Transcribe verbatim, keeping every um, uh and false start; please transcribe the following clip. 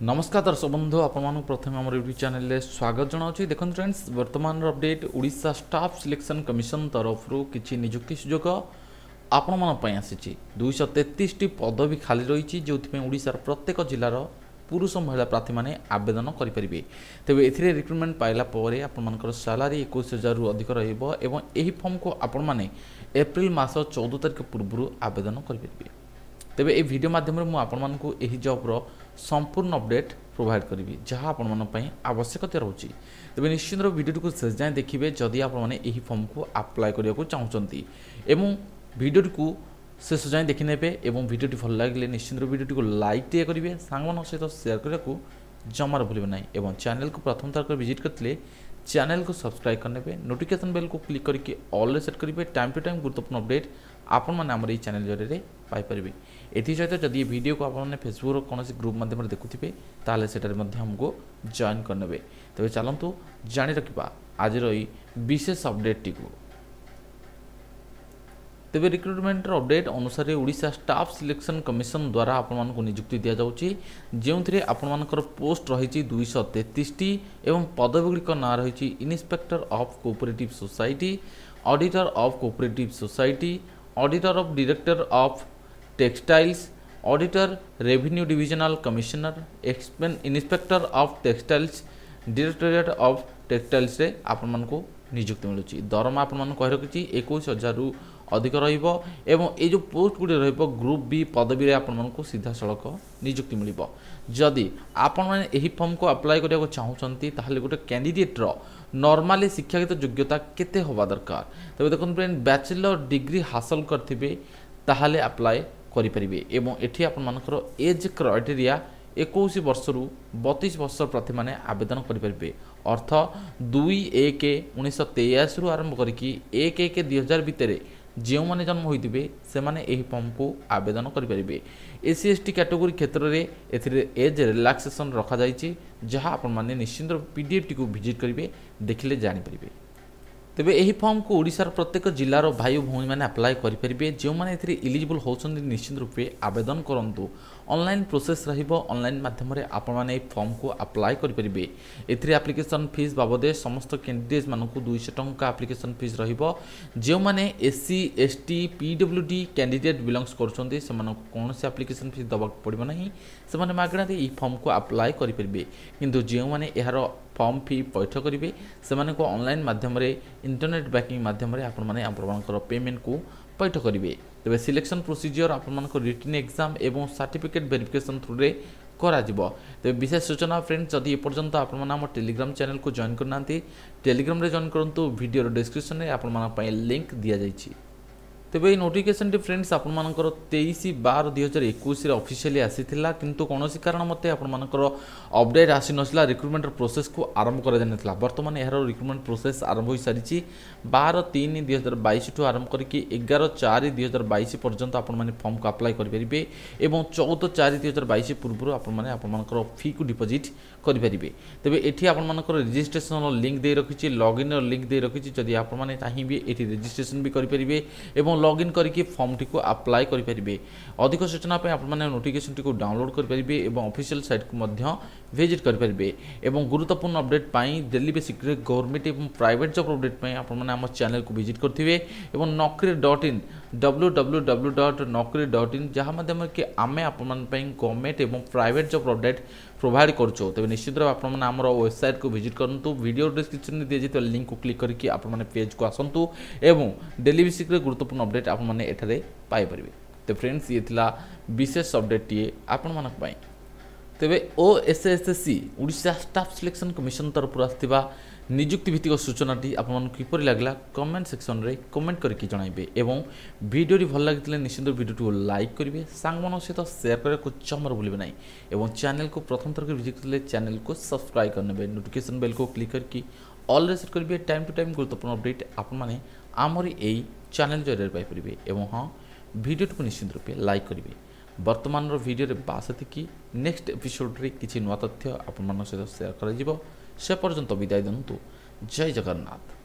नमस्कार दर्शक बंधु आपण प्रथम आम यूट्यूब चैनल स्वागत जनावि। देखो फ्रेंड्स, वर्तमान update Odisha staff selection commission तरफ किसी नियुक्ति सुजोग आपण आसी। दुईश तेतीस टी पदवी खाली रही जो ओडिशार प्रत्येक जिलार पुरुष महिला प्रार्थी मैंने आवेदन करेंगे। तेज ए रिक्रुटमेंट पाइला आपर सालारी एक हजार रु अधिक रही फर्म को आपण मैंने एप्रिल मास चौदह तारिख पूर्व आवेदन करेंगे। तेज ये वीडियो माध्यम यही जॉब्र संपूर्ण अपडेट प्रोवाइड करी जहाँ आपण आवश्यकता रोचे। तेज निश्चित वीडियो को शेष जाए देखिए जदि आपने यही फॉर्म को अप्लाई करने को चाहते एवं वीडियो को शेष जाए देखने और वीडियो भल लगे निश्चित वीडियो को लाइक टे करेंगे, सांग सहित शेयर करने को जमार भूलें ना। और चैनल को प्रथम थर विजिट करते चैनल को सब्सक्राइब करने, नोटिफिकेशन बेल को क्लिक करके ऑल सेट करेंगे। टाइम टू टाइम गुरुत्वपूर्ण अपडेट आपण मैंने आम चैनल जरिए पाइपर। एथि सहित जदि वीडियो को आपने फेसबुक कौन ग्रुप माध्यम देखुए ताले सेटारे हमको जॉइन करने। तेज चलतु जाणी रखा आज विशेष अपडेट टी को। तेज रिक्रुटमेंट अपडेट अनुसार ओडिशा स्टाफ सिलेक्शन कमिशन द्वारा आपण को नियुक्ति दि जाऊँगी जो आपर पोस्ट रही दुईश तेतीस टी एवं पदवीगुड़िक ना रही inspector of cooperative society, auditor of cooperative society, auditor of director of textiles, auditor revenue divisional commissioner, inspector of textiles, directorate of textiles रे आपण को नियुक्ति मिलूँ। दरमा आपण कह रखी एक हजार रु अधिक रही जो पोस्ट गुड़ी ग्रुप बी पदवी आपण को सीधा सड़क नियुक्ति मिल। जदि आपण मैंने यही फॉर्म को अप्लाई करने चाहते ताहले गोटे कैंडिडेटर नॉर्मली शिक्षागत योग्यता केते होबा दरकार। तबे देखो फ्रेंड बैचलर डिग्री हासिल करथिबे ताहले अप्लाई करि परिबे। एवं एठी आपण मानकर एज क्राइटेरिया इक्कीस वर्ष रु बत्तीस वर्ष प्रार्थी मैंने आवेदन करेंगे। अर्थ दुई एक उन्नीस तेयासी रु आरंभ करके एक एक दुई हजार भितर जो मैंने जन्म होते से मैंने फॉर्म को आवेदन करेंगे। S C S T category क्षेत्र में ए एज रिलैक्सेशन रखा जाइए जहाँ आपण मैंने निश्चित पीडीएफ टी को विजिट करेंगे देखिले जानीपर। तेबे यही फॉर्म को ओडिशार प्रत्येक जिलार भाई भौणी मैंने अप्लाई करेंगे। जो मैंने इलिजिबल होती निश्चित रूपे आवेदन करूँ। ऑनलाइन प्रोसेस रहिबो, ऑनलाइन माध्यम आपण मैंने फॉर्म को अप्लाई करेंगे। एथिरे एप्लिकेशन फीस बाबदे समस्त कैंडिडेट मानक दुईश टंका एप्लिकेशन फीस रहिबो। जो मैंने SC ST PWD candidate belongs करछन्ते सेमान कौन से एप्लिकेशन फीस दबाक पड़िबो नहीं, सेमाने मागणा दे ई फॉर्म को अप्लाई करेंगे। किंतु जो मैंने यार फॉर्म फी पैठ करेंगे से ऑनलाइन माध्यम इंटरनेट बैंकिंग माध्यम आपण मैंने आपंकर पेमेंट को पैठ करेंगे। तेज सिलेक्शन प्रोसीजर आप रिटन एग्जाम एवं सर्टिफिकेट वेरिफिकेशन थ्रू रे करा जिवो। तेज विशेष सूचना फ्रेंड्स, जदि एपर्यंत आप टेलीग्राम चैनल को जॉइन करना टेलीग्राम रे जॉइन करूँ। वीडियो डिस्क्रिप्शन में आपण लिंक दि जाइए। तेज ये नोटिफिकेशन टी फ्रेंड्स आपर तेईस बार दुई हजार इक्कीस ऑफिशियली आसीथिला किंतु कौन कारण मत आपर अपडेट आसी नसला। रिक्रुटमेंट प्रोसेस को आरंभ कर जाना। बर्तमान यार रिक्रुटमेंट प्रोसेस आरंभ हो सारी बार तीन दुई हजार बैश ठू आरंभ करके एगार चार दुई हजार बैश पर्यंत आपने फॉर्म को अप्लाई करेंगे। और चौदह चार दुई हजार बैश पूर्व आपंकर फी को डिपोजिट करेंगे। तेज ये आपर रजिस्ट्रेशन लिंक दे रखी, लॉगिन लिंक दे रखी। जदि आपने चाहिए ये रजिस्ट्रेशन भी करेंगे और लॉगिन करके फॉर्म टी को अप्लाई करेंगे। अधिक सूचना आपने नोटिफिकेशन टी को डाउनलोड करेंगे और ऑफिशियल साइट को मध्य विजिट करेंगे। और गुरुत्वपूर्ण अपडेट पाई डेली बेसिक गवर्नमेंट और प्राइवेट जॉब अपडेट आपने आम चैनल को विजिट करेंगे। और Naukri dot in W W W dot Naukri dot in जहाँ माध्यम कि आम गवर्नमेंट और प्राइवेट जॉब अपडेट प्रोवाइड करुँ। तेज निश्चित आपने आम वेबसाइट को विजिट करूँ। वीडियो डिस्क्रिप्शन में दिए लिंक को क्लिक करके आपने पेज को आसतु एवं डेली बेसिक गुरुत्वपूर्ण अपडेट आपने एठारे पाइपर। तो फ्रेंड्स ये थिला विशेष अपडेट टी आपण मानक पई। तेबे O S S C Odisha staff selection commission तरफ आसथिबा नियुक्ति भित्तिक सूचनाटी आपन किपर लागला कमेंट सेक्शन रे कमेंट करके जणाइबे। एवं वीडियो टी भल लागितले निश्चित वीडियो को लाइक करेंगे, सांग सहित शेयर करने को जमार भूलें ना। एवं चैनल को प्रथम थर विजिट करले चैनल को सब्सक्राइब करने, नोटिफिकेशन बेल को क्लिक करके ऑल सेट करेंगे। टाइम टू टाइम गुरुत्वपूर्ण अपडेट आपने आमरी यही चैनल जरिए पाइपर। एवं हाँ वीडियो को निश्चित रूपे लाइक करेंगे। वर्तमान वीडियो बास कि नेक्स्ट एपिसोड रे किसी नुआ तथ्य आपण सहित शेयर कर से पर्यंत विदाय दिंतु। जय जगन्नाथ।